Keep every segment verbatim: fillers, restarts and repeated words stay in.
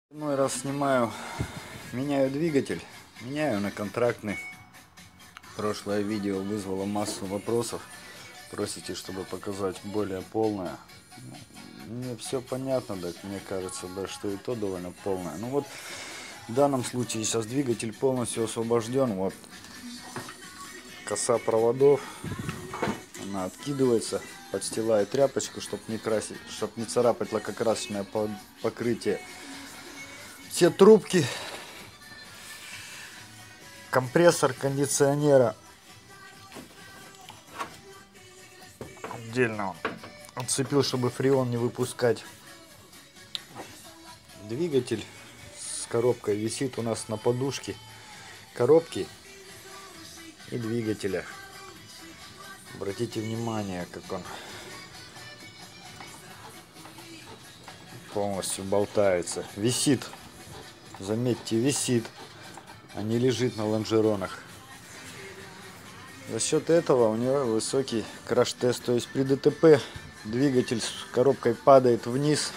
Иной раз снимаю, меняю двигатель, меняю на контрактный. Прошлое видео вызвало массу вопросов. Просите, чтобы показать более полное. Мне все понятно, так мне кажется, да, что и то довольно полное. Ну вот, в данном случае сейчас двигатель полностью освобожден. Вот коса проводов, она откидывается, подстилаю тряпочку, чтобы не красить, чтобы не царапать лакокрасочное покрытие. Все трубки, компрессор кондиционера отдельно отцепил, чтобы фреон не выпускать. Двигатель с коробкой висит у нас на подушке коробки и двигателя. Обратите внимание, как он полностью болтается, висит. Заметьте, висит, а не лежит на лонжеронах. За счет этого у него высокий краш-тест. То есть при ДТП двигатель с коробкой падает вниз.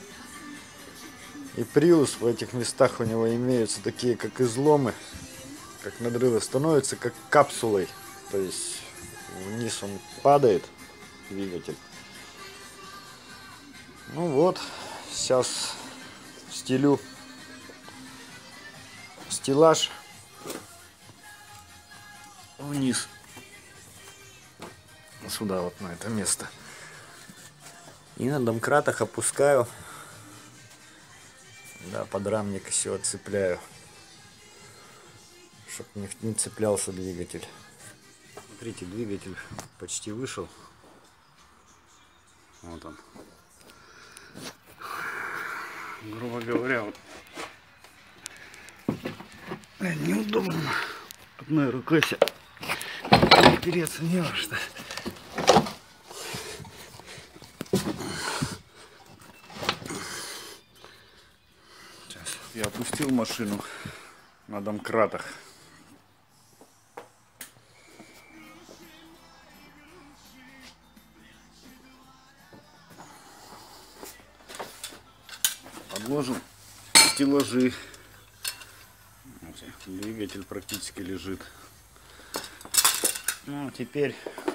И приус в этих местах у него имеются такие, как изломы, как надрывы, становятся как капсулой. То есть вниз он падает, двигатель. Ну вот, сейчас стелю стеллаж вниз, сюда вот на это место, и на домкратах опускаю, да, подрамник еще отцепляю, чтобы не, не цеплялся двигатель. Смотрите, двигатель почти вышел, вот он, грубо говоря, вот неудобно одной рукой опереться не во что. Сейчас я опустил машину на домкратах. Подложил стеллажи. Двигатель практически лежит. Ну, теперь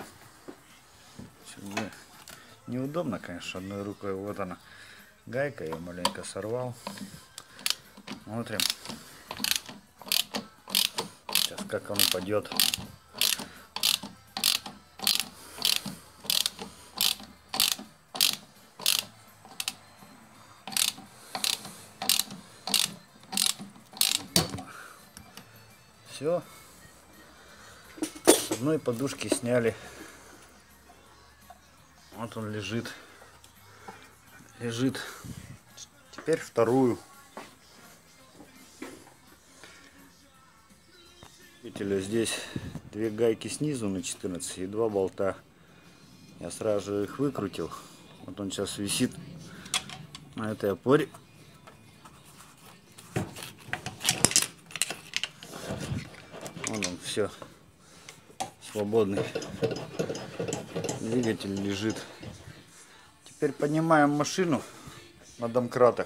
неудобно, конечно, одной рукой. Вот она, гайка, я маленько сорвал. Смотрим. Сейчас как он упадет. Все. С одной подушки сняли. Вот он лежит. Лежит. Теперь вторую. Видите, здесь две гайки снизу на четырнадцать и два болта. Я сразу же их выкрутил. Вот он сейчас висит на этой опоре. Вон он, все, свободный. Двигатель лежит. Теперь поднимаем машину на домкратах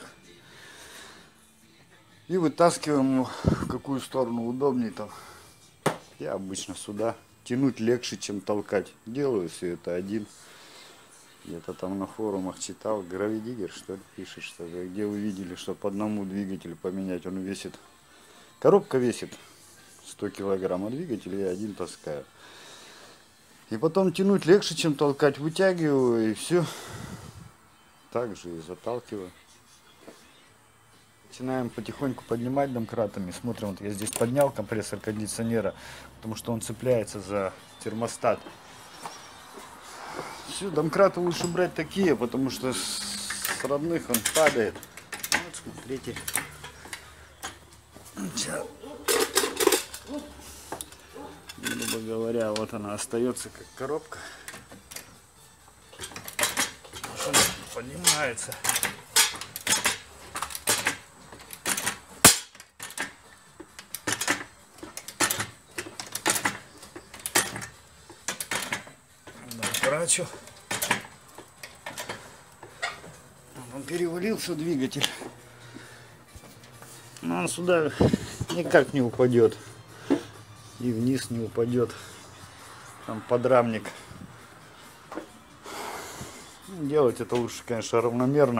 и вытаскиваем его в какую сторону удобнее там. Я обычно сюда. Тянуть легче, чем толкать. Делаю все это один. Где-то там на форумах читал. Гравидиггер, что ли, пишет, что где вы видели, что по одному двигателю поменять, он весит. Коробка весит сто килограмм, а двигатель я один таскаю. И потом тянуть легче, чем толкать. Вытягиваю и все. Также и заталкиваю. Начинаем потихоньку поднимать домкратами. Смотрим, вот я здесь поднял компрессор кондиционера, потому что он цепляется за термостат. Все, домкраты лучше брать такие, потому что с родных он падает. Вот смотрите. Сейчас. Грубо говоря, вот она остается как коробка. Машина поднимается. Домкрачу. Он перевалился, двигатель. Но он сюда никак не упадет. И вниз не упадет. Там подрамник. Делать это лучше, конечно, равномерно.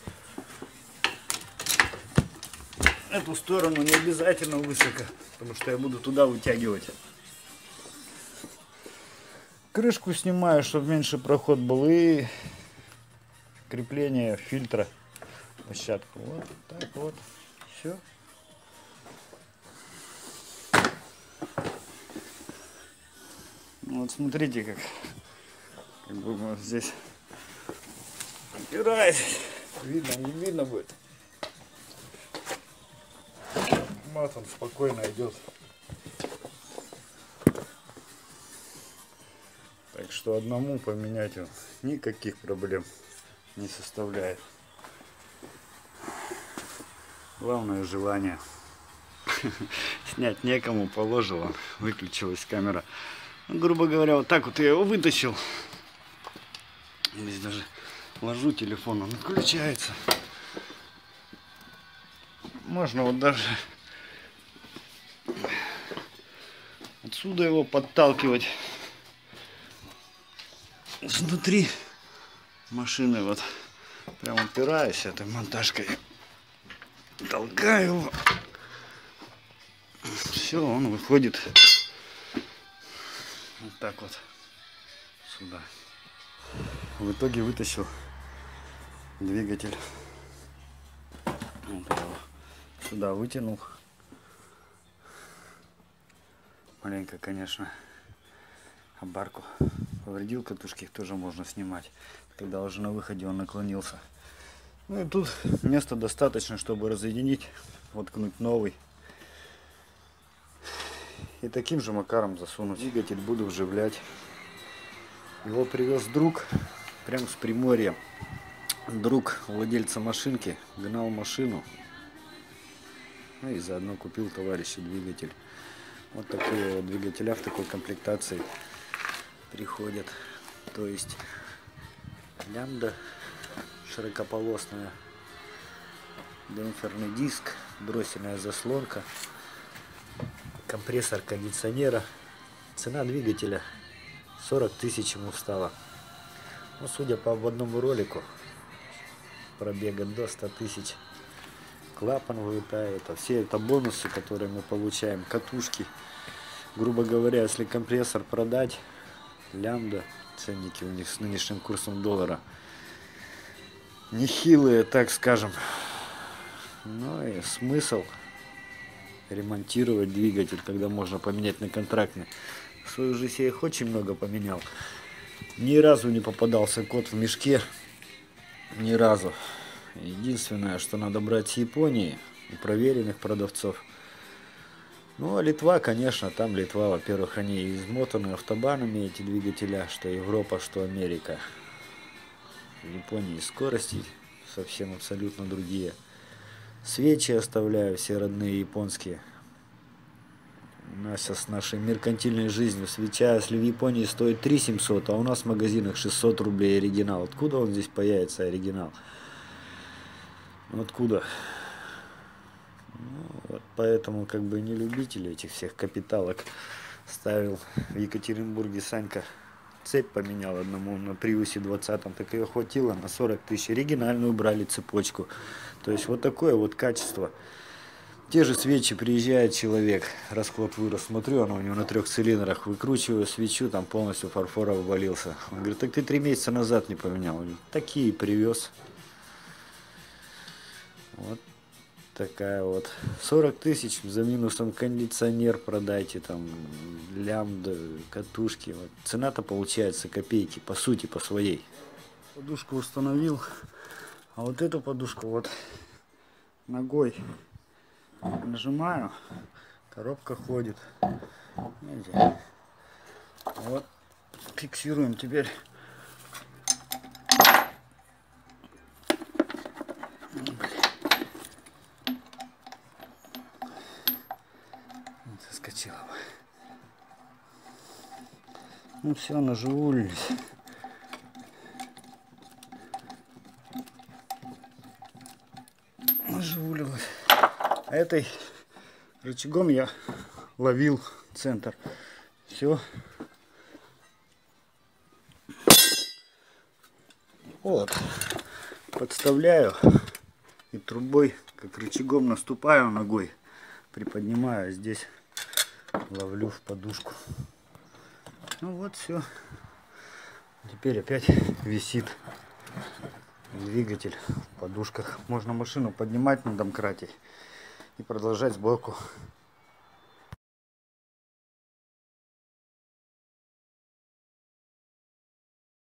Эту сторону не обязательно высоко, потому что я буду туда вытягивать. Крышку снимаю, чтобы меньше проход был, и крепление фильтра, площадку. Вот так вот. Все. Вот смотрите, как, как бы вот здесь опираясь. Видно, не видно будет. Вот он спокойно идет. Так что одному поменять его никаких проблем не составляет. Главное желание. Снять некому, положил он, выключилась камера. Ну, грубо говоря, вот так вот я его вытащил. Здесь даже ложу телефон, он включается. Можно вот даже отсюда его подталкивать. Внутри машины вот прям упираюсь этой монтажкой, толкаю его. Все, он выходит вот так вот сюда. В итоге вытащил двигатель. Вот его сюда вытянул. Маленько, конечно, обарку повредил, катушки их тоже можно снимать, когда уже на выходе он наклонился. Ну и тут места достаточно, чтобы разъединить, воткнуть новый и таким же макаром засунуть. Двигатель буду вживлять. Его привез друг прям с Приморья. Друг владельца машинки гнал машину, ну и заодно купил товарищу двигатель. Вот такие вот двигателя в такой комплектации приходят. То есть лямбда широкополосная, демпферный диск, дроссельная заслонка, компрессор кондиционера. Цена двигателя сорок тысяч ему встала. Ну, судя по обводному ролику, пробега до ста тысяч. Клапан вылетает, а все это бонусы, которые мы получаем, катушки. Грубо говоря, если компрессор продать, лямбда, ценники у них с нынешним курсом доллара нехилые, так скажем. Ну и смысл ремонтировать двигатель, когда можно поменять на контрактный. В свою жизнь я их очень много поменял. Ни разу не попадался кот в мешке. Ни разу. Единственное, что надо брать с Японии, у проверенных продавцов. Ну, а Литва, конечно, там Литва, во-первых, они измотаны автобанами, эти двигателя, что Европа, что Америка. В Японии скорости совсем абсолютно другие. Свечи оставляю, все родные японские. У нас с нашей меркантильной жизнью свеча, если в Японии стоит три семьсот, а у нас в магазинах шестьсот рублей оригинал. Откуда он здесь появится, оригинал? Откуда? Ну, вот поэтому как бы не любители этих всех капиталок. Ставил в Екатеринбурге Санька цепь поменял одному на Приусе двадцатом, так ее хватило на сорок тысяч. Оригинальную брали цепочку. То есть вот такое вот качество. Те же свечи, приезжает человек, расход вырос, смотрю, оно у него на трех цилиндрах, выкручиваю свечу, там полностью фарфор обвалился. Он говорит, так ты три месяца назад не поменял. Он говорит, такие привез. Вот такая вот. сорок тысяч за минусом кондиционер продайте, там лямбда, катушки. Вот. Цена-то получается копейки, по сути, по своей. Подушку установил, а вот эту подушку вот ногой нажимаю, коробка ходит. Видите? Вот, фиксируем теперь. Соскочила. Ну все, наживулись. Наживулилась. А этой рычагом я ловил центр. Все. Вот. Подставляю и трубой, как рычагом, наступаю ногой, приподнимаю, здесь ловлю в подушку. Ну вот, все. Теперь опять висит двигатель в подушках. Можно машину поднимать на домкрате и продолжать сборку